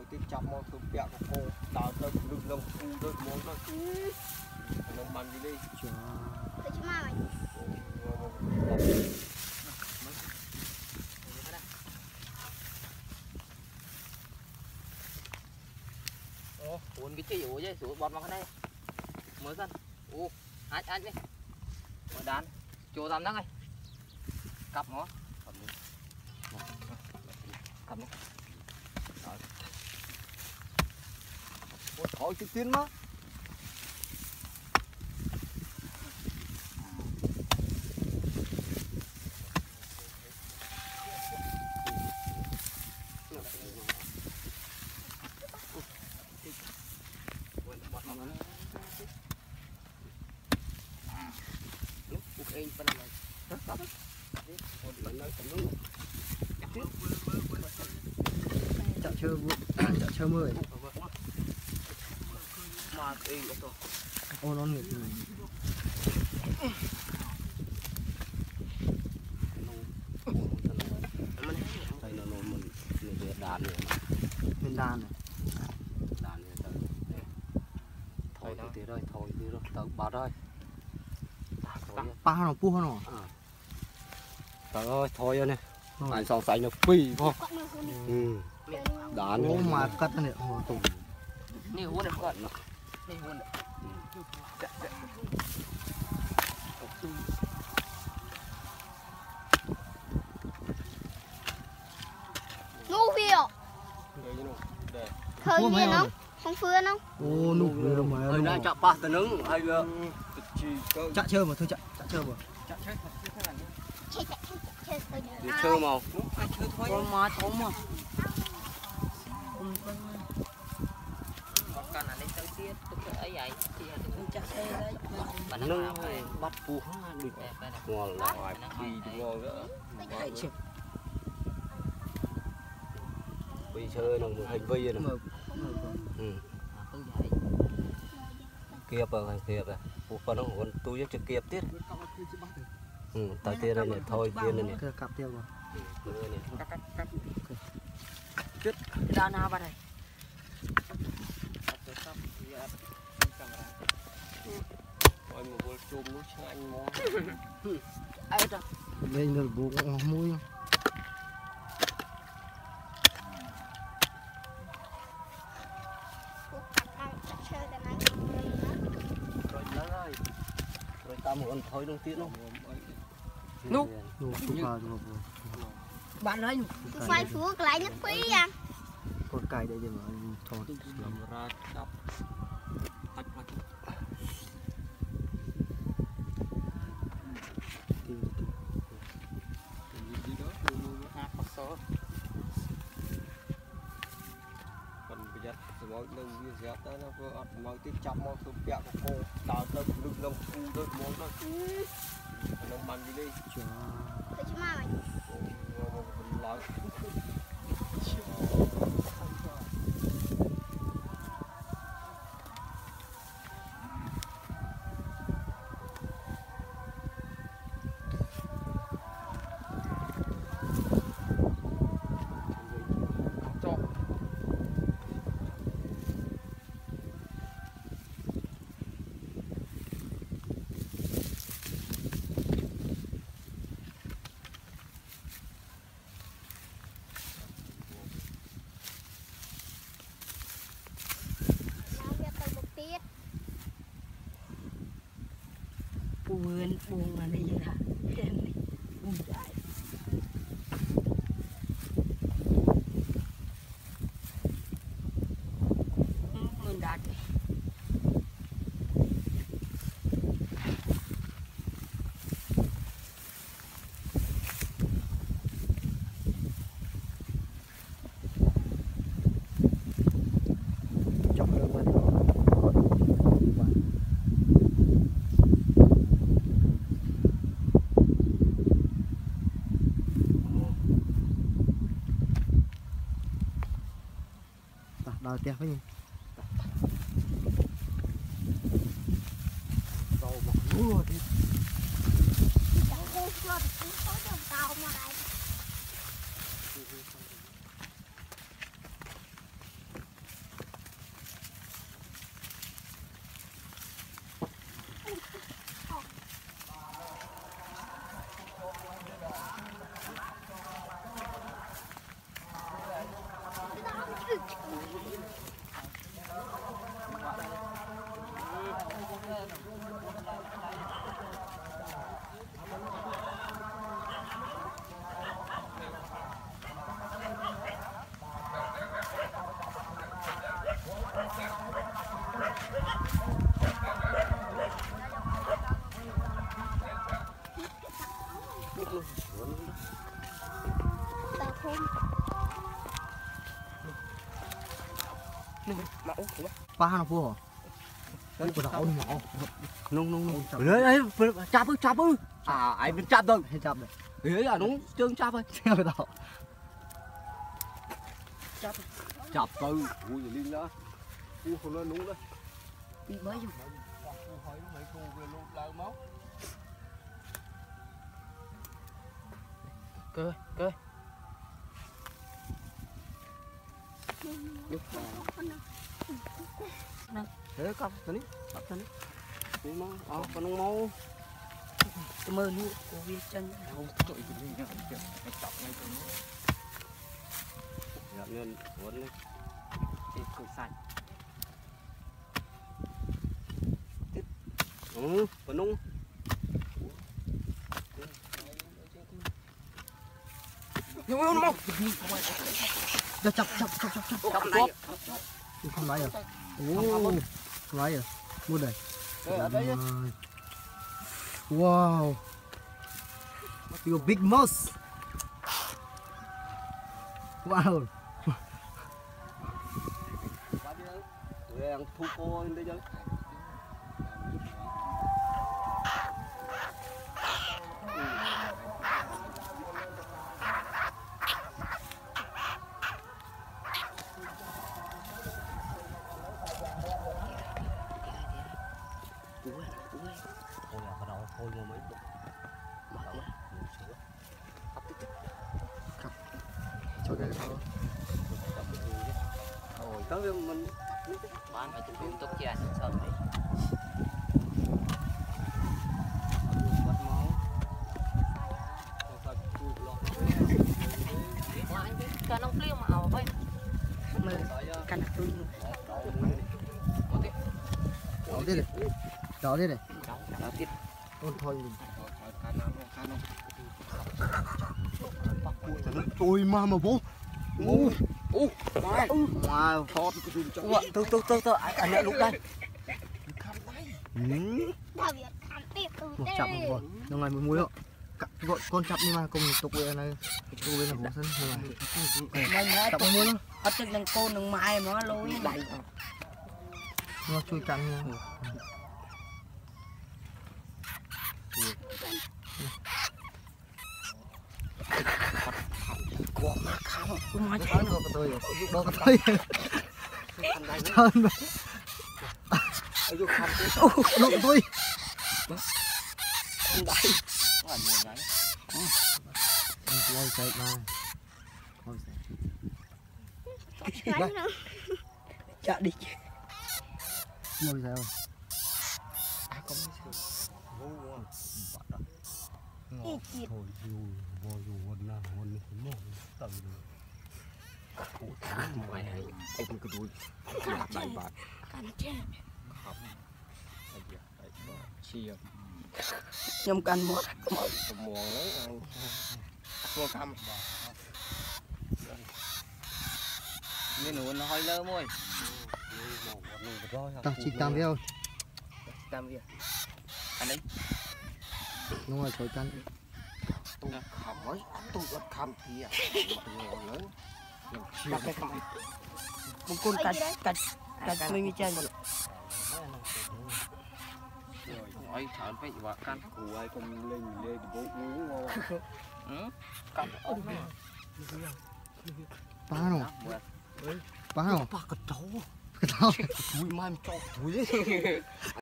mới tiếp chậm mong thử bẹo của cô đào tới lưng lông khu đôi muốn thôi nó mặn đi đi thế chứ mà mày cuốn cái chịu chứ xuống bọt vào cái đây mới dân anh đi mở đàn chỗ tắm nắng này cặp nó cặp nó thôi chứ tiến mà chợ chơi mười mà cái ô nó nghịch đây là mình về đàn này bên đàn này đàn này thôi thì rồi thôi đi rồi tao bảo rồi ba nó pu nó trời ơi thôi rồi nè anh so sánh nó phi không đàn ô mà cắt này hồ tùng นี่หัวเด็กก่อนนี่หัวเด็ก ngu phiêu khơi gì nó không phưa nó ô nụ rồi mà hơi nay chạm ba tấn nứng hay chạ chơi mà thôi chạ chơi mà đi chơi màu con má chóng mà con này tới tiết tôi ấy vậy thì đừng chắc xe đấy bạn nâng bắt phu được ngon lại đi ngon nữa bây chơi nó một hành vi này kẹp rồi kẹp rồi phụ phần nó còn tôi chỉ kẹp tiết tại tiền này thôi tiền này cặp tiêu rồi cắt ra nào bạn này rồi một bữa chôm nó anh món ai đó đây là bố mũi rồi ta một con thôi đông tiết nó nút bạn nói quay phước lại nhất quý à con cài đây mà thôi làm ra đập mỗi lần như dẹp đó nó vừa mới tiếp chậm mong thử bẹo của cô đào tới lưng lông khu đôi muốn thôi nó mặn đi đi thế chứ mà mày nói buông là đi ra buông chạy mình đạt chọc được mà đào tiền với nhỉ rau mọc lúa đi ba nó vua cái của nó nhỏ nung đấy chắp ơi à ai bên chắp đâu hay chập này ấy à đúng chương chắp ơi theo cái đó chắp ơi ui liên đó không nó nung đó bị bấy chứ cơ thế cặp tao ní nhưng mà con nung mau tôi mơ nu cô viên chân không trời cái gì nhá cái chọc ngay cho nó dạ nên muốn đi thổi sạch con nung nhưng mà nó chập không lấy rồi không lấy rồi mua đây wow you big mouse wow tụi em thu cô đây chứ thôi mà mấy cho cái rồi tới mình bán mà chúng tôi tốt chè sờn đấy bắt máu cả nông liêu mà ảo vậy cả nông liêu đó đây này đó tiếp ôn thôi ôi mà bố wow tôi anh lại lúc đây Tao biết ăn tiếp từ một chập một rồi trong ngày mình muối đó gọi con chập nhưng mà cùng tục về này tục về là hồ sân rồi chập muối nó ở trên đằng cô đằng mai mà lôi đầy nó chui cắn nha của mà không cũng nói chán đâu cái tôi chán mà độ tôi quay chạy mà chợ đi ngồi sao Ý chịt thôi dù nào hồn nó tầm ngoài này anh cái túi đại bạc Cắn chết chia nhom canh một muồng đấy mua cam nên nó hơi lơ môi ta chỉ cam biết cam kìa anh đấy đúng rồi trời canh tôi khăm ấy tôi có khăm kia lớn đặt cái không một con cạch mình chơi nói chán phải vợ căn của ai không lên bố uống ngon căn ba rồi ba cái cháu túi mai cho túi